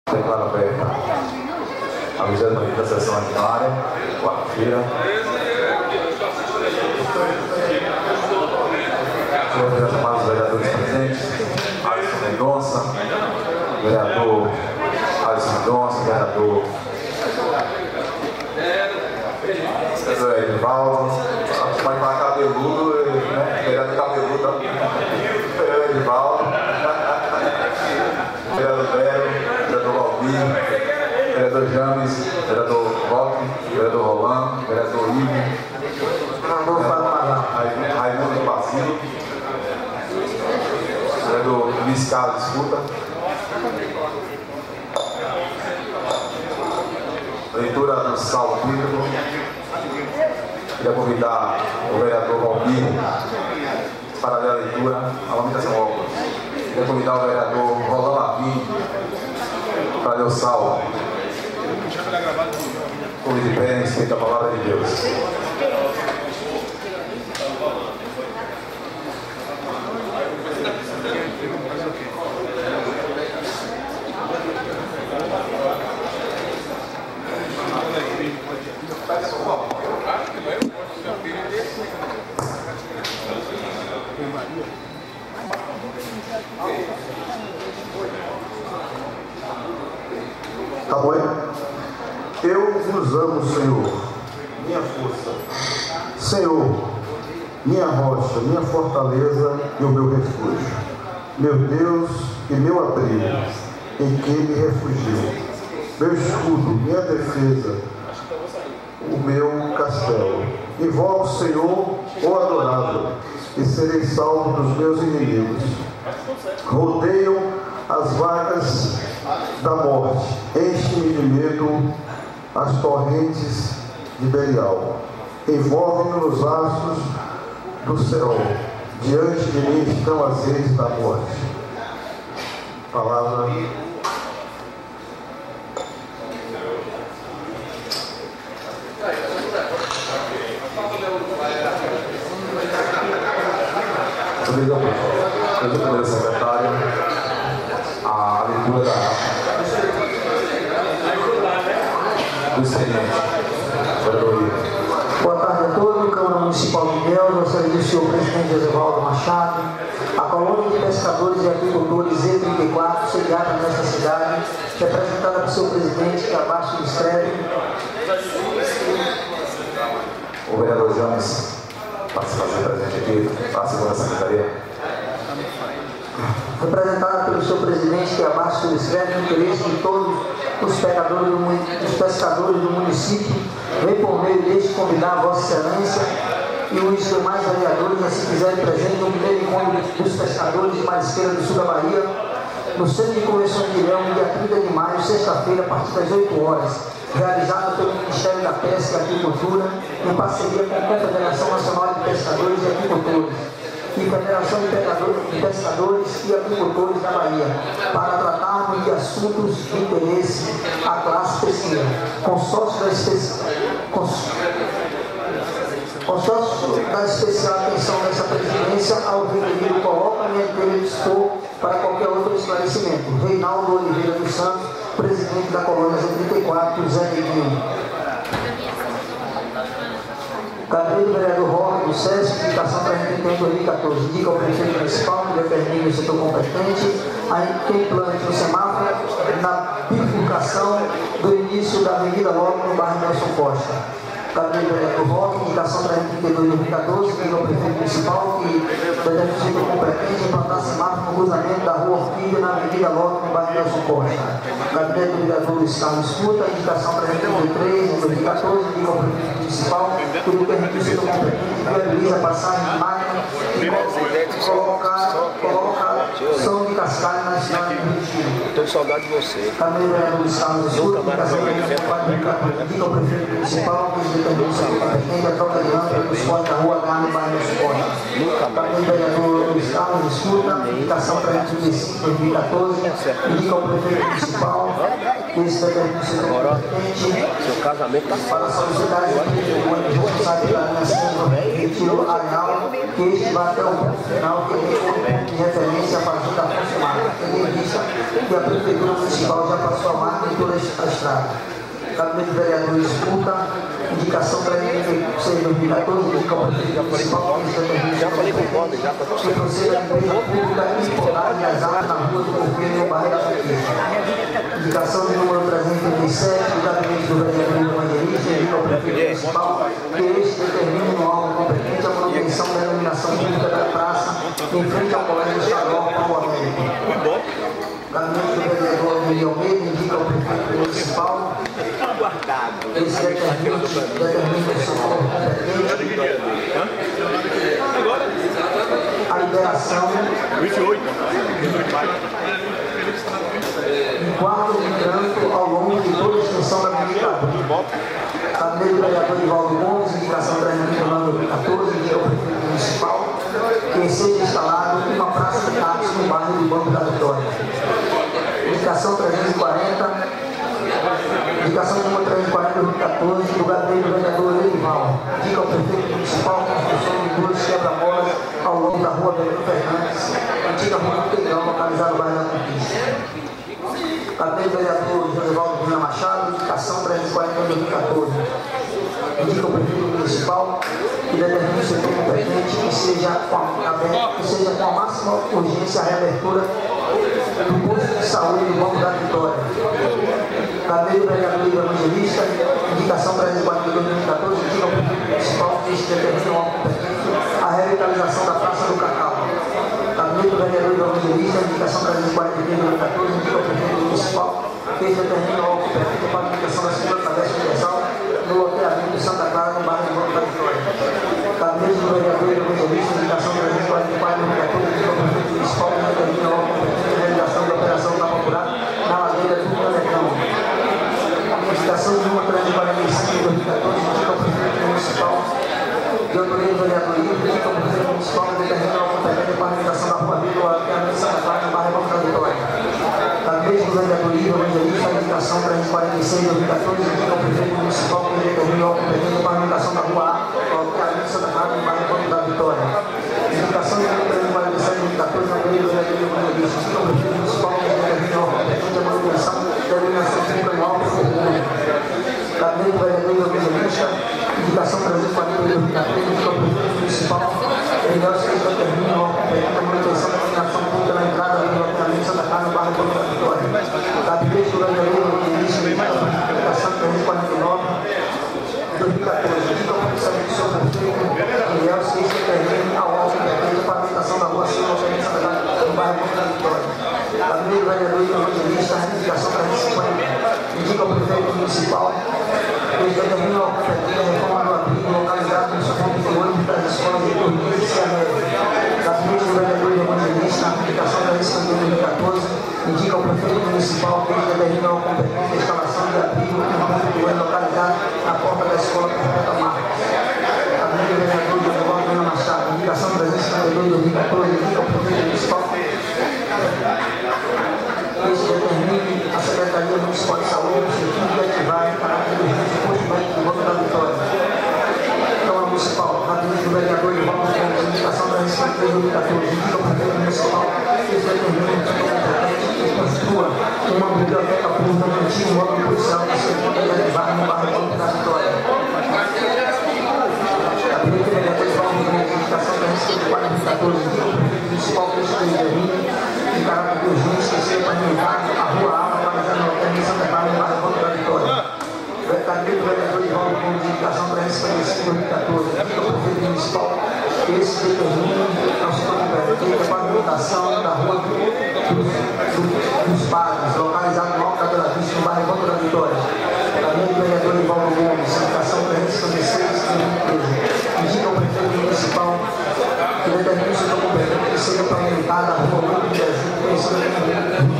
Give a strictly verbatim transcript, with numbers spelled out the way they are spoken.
Declaro aberta a vigésima quinta sessão ordinária, quarta-feira. Senhor, chamados vereadores presentes, Alisson Mendonça, vereador Alisson Mendonça, vereador vereador Edivaldo, pode falar cabeludo, né? Vereador cabeludo, vereador Edivaldo, vereador Belo, vereador Valdir, vereador James, vereador Roque, vereador Rolando, vereador Ivo, Raimundo Basílio, vereador Luiz Carlos Escuta, leitura do salmo bíblico. Queria convidar o vereador Valdir para ler a leitura, a lamentação óbvia. Queria convidar o vereador Rolando Lavinho para ler o salmo. Convide de pé, respeito a palavra de Deus. Tá bom? Eu vos amo, Senhor, minha força, Senhor, minha rocha, minha fortaleza e o meu refúgio, meu Deus e meu abrigo, em que me refugio, meu escudo, minha defesa, o meu castelo. Invoco o Senhor, o adorável, e serei salvo dos meus inimigos. Rodeiam as vagas da morte, enche-me de medo as torrentes de Belial. Envolve-me nos laços do céu, diante de mim estão as redes da morte. Palavra. Obrigado, presidente secretário. A leitura da do expediente. Boa tarde a todos. Câmara Municipal de Ilhéus, ao serviço do senhor presidente Ezevaldo Machado. A colônia de pescadores e agricultores Z trinta e quatro, sediada nesta cidade, representada pelo seu presidente, que abaixo do escreve. O vereador James para se fazer presente aqui, para a segunda secretaria. Representada pelo seu presidente, que abaixo do escreve o interesse de todos os pescadores do, os pescadores do município, vem por meio deste convidar a Vossa Excelência e os demais vereadores a se fizerem presente no primeiro encontro dos pescadores de marisqueira do sul da Bahia, no Centro de Convenções de Ilhéus, no dia trinta de maio, sexta-feira, a partir das oito horas, realizado pelo Ministério da Pesca e Agricultura, em parceria com a Confederação Nacional de Pescadores e Agricultores e Federação de Pescadores e Agricultores da Bahia, para tratarmos de assuntos de interesse à classe pesqueira. Consórcio da, espe... Cons... Consórcio da especial atenção dessa presidência ao referido coloca-me a inteiro dispor para qualquer outro esclarecimento. Reinaldo Oliveira dos Santos, presidente da colônia Z trinta e quatro, Zé Neguinho. Gabinete do vereador Roque do SESC, indicação trezentos e trinta e um de dois mil e quatorze, indica ao prefeito municipal que determine o setor competente a que implante o semáforo na bifurcação do início da Avenida Logo no bairro Nelson Costa. Gabinete do vereador Roque, indicação trezentos e trinta e dois de dois mil e quatorze, indica ao prefeito municipal que determine o setor competente implantar semáforo no cruzamento da rua Orquídea na Avenida Logo no bairro Nelson Costa. Gabinete do vereador Luiz Carlos Escuta, indicação trezentos e trinta e três de dois mil e quatorze, indica ao prefeito municipal que o permite o setor competente viabiliza a passagem de máquina e coloca, coloca som de cascalho na estrada do Retiro. Estou com saudade de você. Também o vereador Luiz Carlos Escuta, indicação indica ao prefeito municipal que determina o setor competente a troca de lâmpada dos postes da rua H no bairro do Suporte. Também o vereador Luiz Carlos Escuta, indicação trezentos e trinta e cinco de dois mil e quatorze, indica ao prefeito municipal esse determina o setor competente seu casamento tá para solicitar o responsável pela alinhação do retiro areal, que este vai até o ponto final, que é de referência a partir da fonte marca, tendo em vista que a Prefeitura Municipal já passou a marca em toda a estrada. Gabinete do Vereador escuta, indicação para ele ser dois mil e quatorze, indica o Prefeito Municipal, que já falei com o Bob, já para que proceda a empresa pública importar e as áreas na rua do Correio e o bairro da Conquista. Indicação de número trezentos e trinta e sete, do Gabinete do Vereador Evangelista, indica o Prefeito Municipal, que este determine no órgão competente a manutenção da iluminação pública da praça em frente ao Colégio Estadual Paulo Américo. Gabinete do Vereador Emílio Almeida indica o Prefeito Municipal, esse determina o setor competente a liberação em quadro de trânsito ao longo de toda a extensão da Avenida. Gabinete do Vereador Ivaldo Gomes, indicação trezentos e dois mil e quatorze, indica o Prefeito Municipal, que seja instalado uma praça de táxi no bairro do Banco da Vitória. Indicação trezentos e quarenta, indicação número trezentos e quarenta de dois mil e quatorze, do Gabinete do Vereador Leival, indica ao Prefeito Municipal a construção de duas quebra-molas ao longo da rua Benito Fernandes, antiga rua do Tegrão, localizada no bairro da Conquista. Gabinete do Vereador Josivaldo Cunha Machado, indicação trezentos e quarenta de dois mil e quatorze, indica o Prefeito Municipal que determine o setor competente que seja com a, que seja com a máxima urgência a reabertura do posto de saúde do Banco da Vitória. Gabinete do Vereador Evangelista, indicação trezentos e quarenta de dois mil e quatorze, indica ao Prefeito Municipal que este determine o órgão competente a revitalização da Praça do Cacau. Gabinete do Vereador Evangelista, indicação trezentos e quarenta de dois mil e quatorze, indica ao Prefeito Municipal que este determine o órgão competente para a aplicação da segunda cadastro universal no loteamento de Santa Clara, no bairro do Banco da Vitória. Gabinete do Vereador Evangelista, indicação trezentos e quarenta e quatro de dois mil e quatorze, indica ao Prefeito Municipal que determine o órgão competente a realização da operação da Popular na ladeira do Canecão. Indicação número trezentos e quarenta e cinco de dois mil e quatorze, indica ao Prefeito Municipal de autoria do Vereador Livre, indica ao Prefeito Municipal que determine o órgão competente para a realização da Rua Vila, no loteamento de Santa Clara, no bairro do Banco da Vitória. Gabinete do Vereador Livre, Evangelista, indicação trezentos e quarenta e seis de dois mil e quatorze, indica ao Prefeito Municipal que determine o órgão competente para a realização da Rua A, no loteamento de Santa Clara, no bairro do Banco da Vitória. Indicação de número trezentos e quarenta e sete de dois mil e quatorze, Gabinete do Vereador Evangelista, indica ao Prefeito Municipal que determine o órgão competente a manutenção da iluminação pública no alto futuro. Gabinete do Vereador Evangelista, indicação trezentos e quarenta de dois mil e quatorze, indica ao Prefeito Municipal que determine o órgão competente a manutenção da iluminação pública na entrada do loteamento de Santa Clara, no bairro do Banco da Vitória. Gabinete do Vereador Evangelista, indicação trezentos e quarenta e nove de dois mil e quatorze, indica ao Prefeito do seu Prefeito Miguel que este determine ao órgão competente a pavimentação da rua Silva de Santa Clara, no bairro do Banco da Vitória. Gabinete do Vereador Evangelista, indicação trezentos e cinquenta, indica ao Prefeito Municipal que ele determina o órgão competente a reforma do abrigo localizado no segundo de ônibus das escolas de Turquia e Cianésia. Gabinete do Vereador Evangelista, indicação trezentos e cinquenta de dois mil e quatorze, indica ao Prefeito Municipal que ele determina o órgão competente a instalação de abrigo no ponto de ônibus localizado na porta da escola Perpétua Marques. Gabinete do Vereador Josivaldo Cunha Machado, indicação trezentos e cinquenta e dois de dois mil e quatorze, indica ao Prefeito Municipal este determine a Secretaria Municipal de Saúde de ativar em caráter de urgência o posto médico do Banco da Vitória. Câmara Municipal, Gabinete do Vereador Ivaldo Gomes, indicação trezentos e cinquenta e três de dois mil e quatorze, indica ao Prefeito Municipal que este determine o título competente que construa uma biblioteca pública no antigo módulo policial que se encontra elevado no bairro do Banco da Vitória. Gabinete do Vereador Ivaldo Gomes, indicação trezentos e cinquenta e quatro de dois mil e quatorze, indica ao Prefeito Municipal que este determine em caráter de urgência que seja pavimentada a Rua A, localizada no loteamento de Santa Clara, no bairro do Banco da Vitória. Gabinete do Vereador Ivaldo Gomes, indicação trezentos e cinquenta e cinco de dois mil e quatorze, indica ao Prefeito Municipal que esse determine ao setor competente a pavimentação da Rua do, do, dos Padres, localizado no Alto da Bela Vista, no bairro do Banco da Vitória. Gabinete do Vereador Ivaldo Gomes, indicação trezentos e cinquenta e seis de dois mil e treze, indica ao Prefeito Municipal que determine o setor competente que seja pavimentada a Rua oito de dezembro, conhecida como